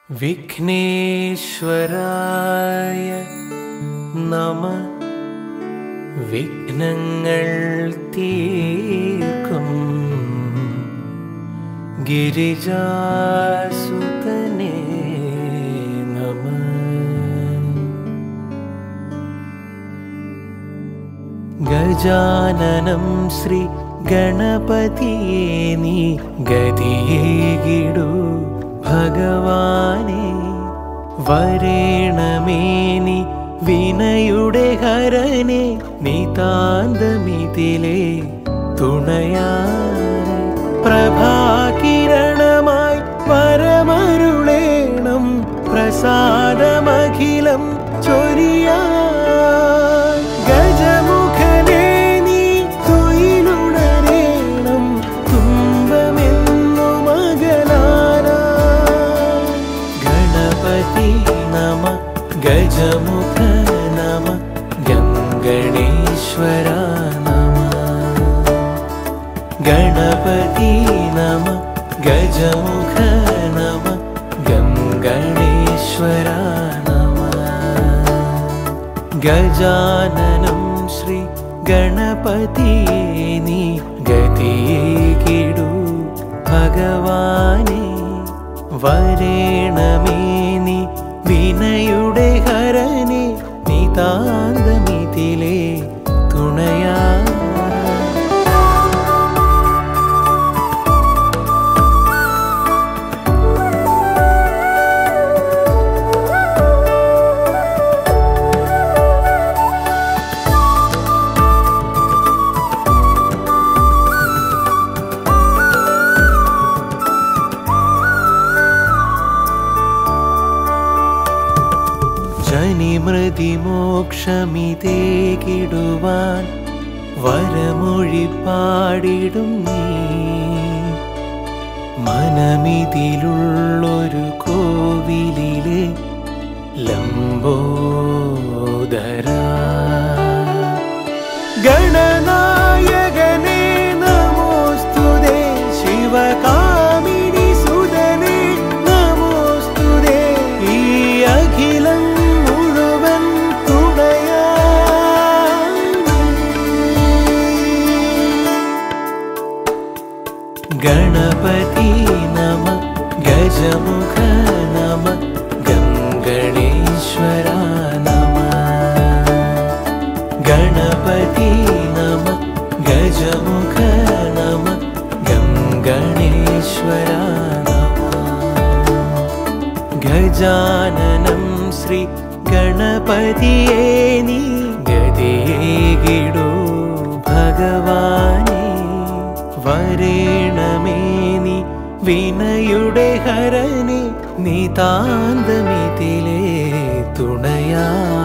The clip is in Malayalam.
വിഘ്നേശ്വരായ നമഃ. വിഘ്നങ്ങൾ തീർക്കും ഗിരിജാസുതനേ നമഃ. ഗജാനനം ശ്രീ ഗണപതിയേ നീ ഗതിയേകിടൂ ഭഗവാനേ. വരേണമേനി വിനയുടെ ഹരനെ നിതാന്തമിതിലേ തുണയായി. പ്രഭാകിരണമായി പരമരുളേണം പ്രസാദമഖിലം ചൊരിയാൻ. ഗജമുഖനേ നീ തുയിലുണരേണം തുമ്പമെന്നു മകലാനായി. ഗണപതി നമ ഗജമുഖ നമ ഗംഗണേശ്വര നമ. ഗണപതി നമ ഗജമുഖ നമ ഗംഗണേശ്വര നമ. ഗജാനനം ശ്രീ ഗണപതിയേ നീ ഗതിയേകിടൂ ഭഗവാനേ. വരേണമേ നീ വിനയുടെ ഹരനെ നിതാന്തമിതിലേ തുണയാ. ജനിമൃതിമോക്ഷമിതേകിടുവാൻ വരമൊഴി പാടിടും നീ. മനമിതിലുള്ളൊരു കോവിലിലെ ലംബോദര. ഗണനായകനേ നമോസ്തുതേ. ശിവകാമിനി സുതനേ നമോസ്തുതേ. ഈ അഖിലം ഗണപതി നമ ഗജമുഖ നമ ഗംഗണേശ്വര നമ. ഗണപതി നമ ഗജമുഖ നമ ഗംഗണേശ്വര നമ. ഗജാനനം ശ്രീ ഗണപതിയേ നീ ഗതിയേകിടൂ ഭഗവാനേ. വരേണമേ നീ വിനയുടെ ഹരനെ നിതാന്തമിതിലേ തുണയാ.